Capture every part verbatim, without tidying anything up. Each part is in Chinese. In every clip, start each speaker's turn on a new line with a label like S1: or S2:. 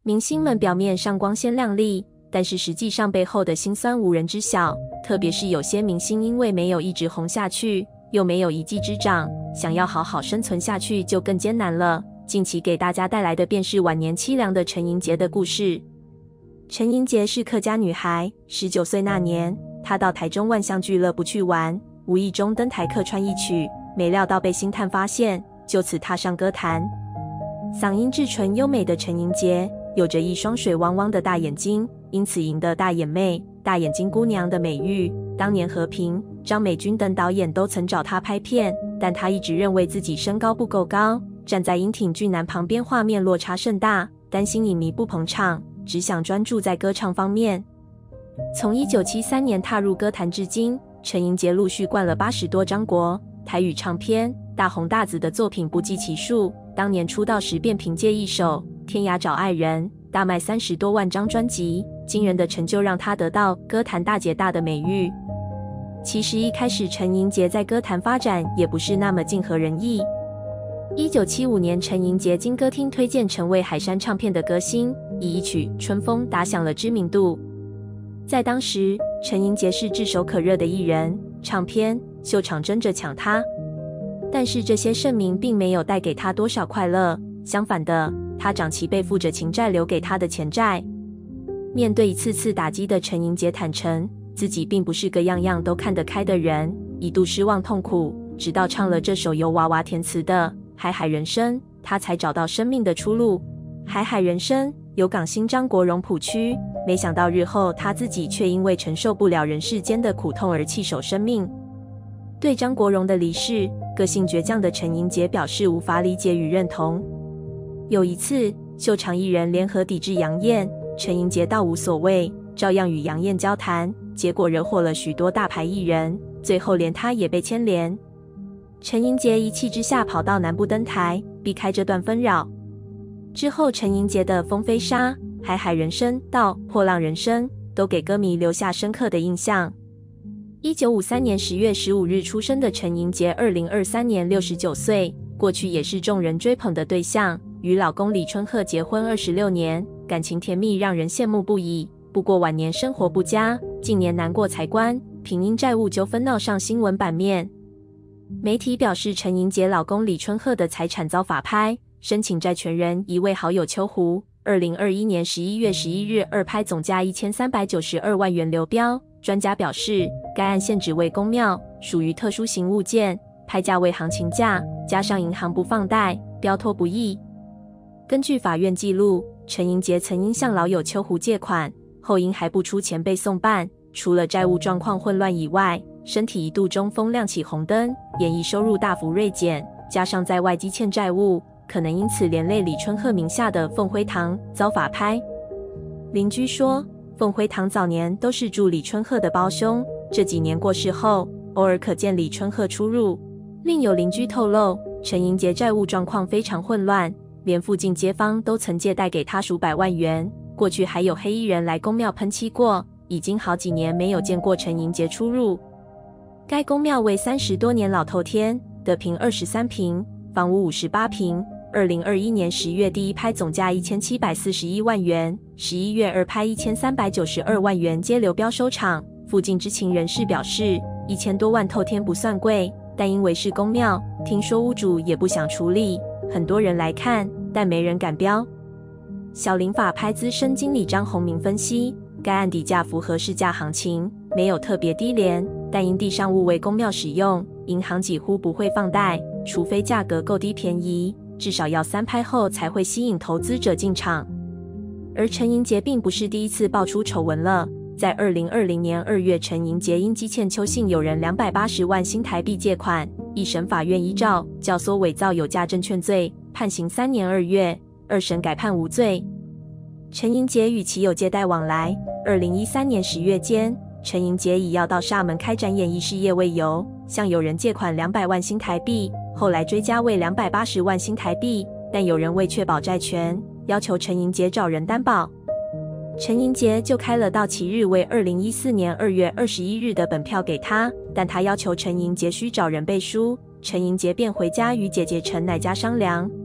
S1: 明星们表面上光鲜亮丽，但是实际上背后的辛酸无人知晓。特别是有些明星因为没有一直红下去，又没有一技之长，想要好好生存下去就更艰难了。近期给大家带来的便是晚年凄凉的陈莹洁的故事。陈莹洁是客家女孩，十九岁那年，她到台中万象俱乐部去玩，无意中登台客串一曲，没料到被星探发现，就此踏上歌坛。嗓音至纯优美的陈莹洁，有着一双水汪汪的大眼睛，因此赢得大眼妹、大眼睛姑娘的美誉。当年和平、张美君等导演都曾找她拍片，但她一直认为自己身高不够高，站在英挺俊男旁边画面落差甚大，担心影迷不捧场，只想专注在歌唱方面。从一九七三年踏入歌坛至今，陈莹洁陆续灌了八十多张国台语唱片，大红大紫的作品不计其数。当年出道时便凭借一首《天涯找爱人》大卖三十多万张专辑，惊人的成就让她得到歌坛大姐大的美誉。其实一开始陈莹洁在歌坛发展也不是那么尽合人意。一九七五年，陈莹洁经歌厅推荐成为海山唱片的歌星，以一曲《春风》打响了知名度。在当时，陈莹洁是炙手可热的艺人，唱片、秀场争着抢她。但是这些盛名并没有带给她多少快乐，相反的，她长期背负着情债留给她的钱债。面对一次次打击的陈莹洁坦诚，自己并不是个样样都看得开的人，一度失望痛苦，直到唱了这首由娃娃填词的《海海人生》，她才找到生命的出路。《海海人生》由港星张国荣谱曲，没想到日后她自己却因为承受不了人世间的苦痛而弃守生命。对张国荣的离世，个性倔强的陈莹洁表示无法理解与认同。有一次，秀场艺人联合抵制杨艳，陈莹洁倒无所谓，照样与杨艳交谈，结果惹火了许多大牌艺人，最后连她也被牵连。陈莹洁一气之下跑到南部登台，避开这段纷扰。之后陈莹洁的《风飞沙》、《海海人生》到《破浪人生》都给歌迷留下深刻的印象。一九五三年十月十五日出生的陈莹洁，二零二三年六十九岁，过去也是众人追捧的对象，与老公李春鹤结婚二十六年，感情甜蜜让人羡慕不已。不过晚年生活不佳，近年难过财关，并因债务纠纷闹上新闻版面。媒体表示，陈莹洁老公李春鹤的财产遭法拍，申请债权人一位好友秋胡，二零二一年十一月十一日二拍总价一千三百九十二万元流标。专家表示，该案现只为公庙，属于特殊型物件，拍价为行情价，加上银行不放贷，标脱不易。根据法院记录，陈莹洁曾因向老友秋胡借款，后因还不出钱被送办，除了债务状况混乱以外，身体一度中风亮起红灯，演艺收入大幅锐减，加上在外积欠债务，可能因此连累李春鹤名下的凤辉堂遭法拍。邻居说，凤辉堂早年都是住李春鹤的胞兄，这几年过世后，偶尔可见李春鹤出入。另有邻居透露，陈莹洁债务状况非常混乱，连附近街坊都曾借贷给他数百万元，过去还有黑衣人来公庙喷漆过，已经好几年没有见过陈莹洁出入。该公庙为三十多年老透天，得坪二十三坪，房屋五十八坪。二零二一年十月第一拍总价一千七百四十一万元，十一月二拍一千三百九十二万元皆流标收场。附近知情人士表示，一千多万透天不算贵，但因为是公庙，听说屋主也不想处理，很多人来看，但没人敢标。小林法拍资深经理张宏明分析，该案底价符合市价行情，没有特别低廉，但因地上物为公庙使用，银行几乎不会放贷，除非价格够低便宜，至少要三拍后才会吸引投资者进场。而陈莹洁并不是第一次爆出丑闻了，在二零二零年二月，陈莹洁因积欠邱姓友人两百八十万新台币借款，一审法院依照教唆伪造有价证券罪判刑三年二月，二审改判无罪。陈莹洁与其有借贷往来，二零一三年十月间，陈莹洁以要到厦门开展演艺事业为由，向友人借款两百万新台币，后来追加为两百八十万新台币，但有人为确保债权，要求陈莹洁找人担保。陈莹洁就开了到期日为二零一四年二月二十一日的本票给他，但他要求陈莹洁需找人背书，陈莹洁便回家与姐姐陈乃佳商量，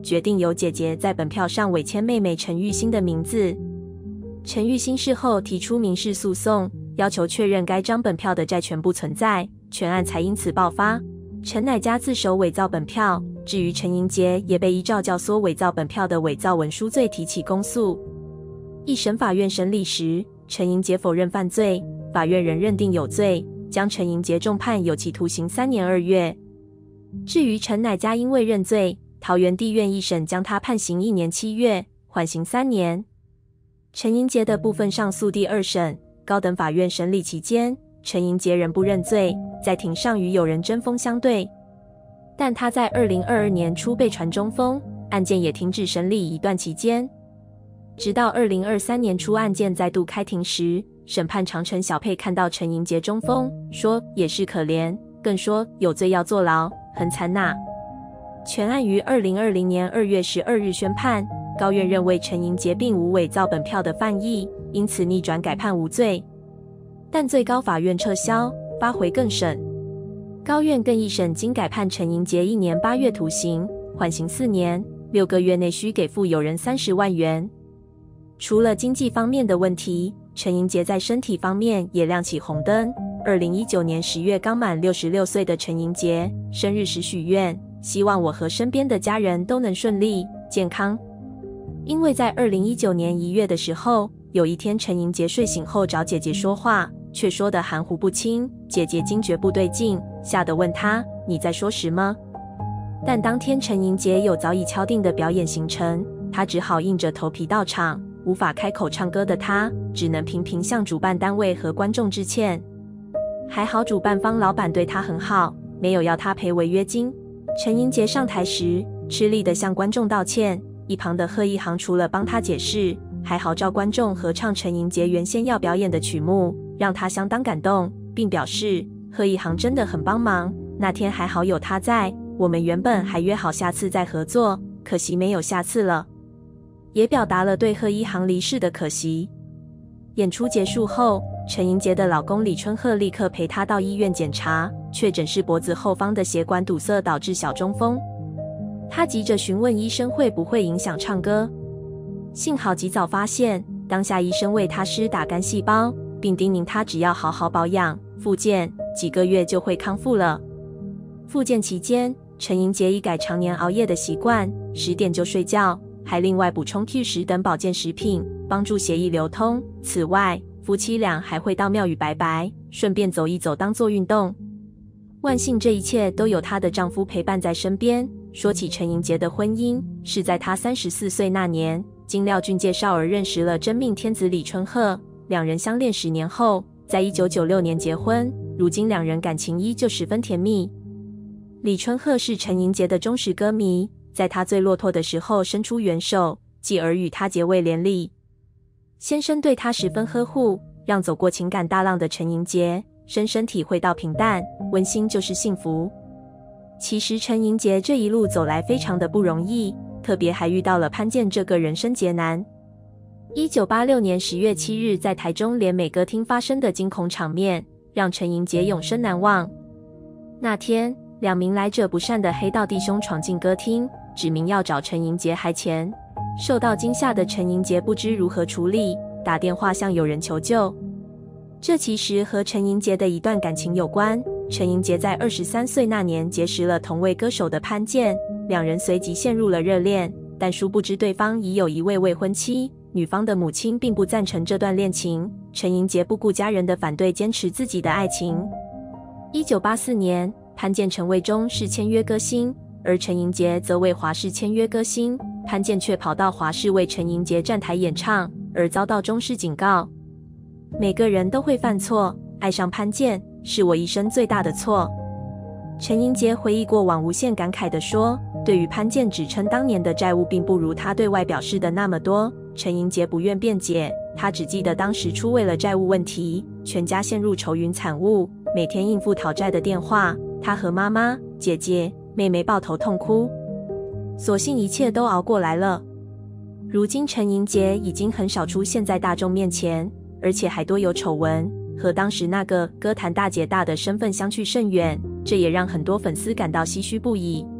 S1: 决定由姐姐在本票上委签妹妹陈玉欣的名字。陈玉欣事后提出民事诉讼，要求确认该张本票的债权不存在，全案才因此爆发。陈乃家自首伪造本票，至于陈盈杰也被依照教唆伪造本票的伪造文书罪提起公诉。一审法院审理时，陈盈杰否认犯罪，法院仍认定有罪，将陈盈杰重判有期徒刑三年二月。至于陈乃家因未认罪，桃园地院一审将他判刑一年七月，缓刑三年。陈盈杰的部分上诉第二审，高等法院审理期间，陈盈杰仍不认罪，在庭上与友人针锋相对。但他在二零二二年初被传中风，案件也停止审理一段期间。直到二零二三年初案件再度开庭时，审判长陈小佩看到陈盈杰中风，说也是可怜，更说有罪要坐牢，很惨呐。全案于二零二零年二月十二日宣判，高院认为陈盈杰并无伪造本票的犯意，因此逆转改判无罪。但最高法院撤销，发回更审。高院更一审经改判陈盈杰一年八月徒刑，缓刑四年，六个月内需给付友人三十万元。除了经济方面的问题，陈盈杰在身体方面也亮起红灯。二零一九年十月刚满六十六岁的陈盈杰生日时许愿，希望我和身边的家人都能顺利健康。因为在二零一九年一月的时候，有一天陈盈杰睡醒后找姐姐说话，却说得含糊不清，姐姐惊觉不对劲，吓得问他你在说什么？但当天陈盈杰有早已敲定的表演行程，他只好硬着头皮到场。无法开口唱歌的他，只能频频向主办单位和观众致歉。还好主办方老板对他很好，没有要他赔违约金。陈盈杰上台时，吃力地向观众道歉，一旁的贺一航除了帮他解释，还号召观众合唱陈盈杰原先要表演的曲目，让他相当感动，并表示贺一航真的很帮忙，那天还好有他在，我们原本还约好下次再合作，可惜没有下次了。也表达了对贺一航离世的可惜。演出结束后，陈盈杰的老公李春鹤立刻陪她到医院检查，确诊是脖子后方的血管堵塞导致小中风。他急着询问医生会不会影响唱歌，幸好及早发现，当下医生为他施打干细胞，并叮咛他只要好好保养、复健，几个月就会康复了。复健期间，陈盈杰已改常年熬夜的习惯，十点就睡觉，还另外补充 Q 十等保健食品，帮助血液流通。此外，夫妻俩还会到庙宇拜拜，顺便走一走当做运动。万幸这一切都有她的丈夫陪伴在身边。说起陈盈杰的婚姻，是在她三十四岁那年，经廖俊介绍而认识了真命天子李春鹤，两人相恋十年后，在一九九六年结婚，如今两人感情依旧十分甜蜜。李春鹤是陈盈杰的忠实歌迷，在他最落魄的时候伸出援手，继而与他结为连理。先生对他十分呵护，让走过情感大浪的陈盈杰深深体会到平淡温馨就是幸福。其实陈盈杰这一路走来非常的不容易，特别还遇到了潘健这个人生劫难。一九八六年十月七日在台中联美歌厅发生的惊恐场面，让陈盈杰永生难忘。那天，两名来者不善的黑道弟兄闯进歌厅，指明要找陈盈杰还钱。受到惊吓的陈盈杰不知如何处理，打电话向友人求救。这其实和陈盈杰的一段感情有关。陈盈杰在二十三岁那年结识了同为歌手的潘健，两人随即陷入了热恋，但殊不知对方已有一位未婚妻，女方的母亲并不赞成这段恋情。陈盈杰不顾家人的反对，坚持自己的爱情。一九八四年，潘健成为中视签约歌星，而陈盈杰则为华视签约歌星。潘健却跑到华视为陈盈杰站台演唱，而遭到中视警告。每个人都会犯错，爱上潘健是我一生最大的错。陈盈杰回忆过往，无限感慨地说，对于潘健指称当年的债务并不如他对外表示的那么多，陈盈杰不愿辩解，他只记得当时出为了债务问题，全家陷入愁云惨雾，每天应付讨债的电话，他和妈妈、姐姐、妹妹抱头痛哭。所幸一切都熬过来了。如今陈盈杰已经很少出现在大众面前，而且还多有丑闻，和当时那个歌坛大姐大的身份相去甚远，这也让很多粉丝感到唏嘘不已。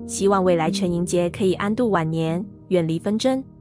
S1: 希望未来陈莹杰可以安度晚年，远离纷争。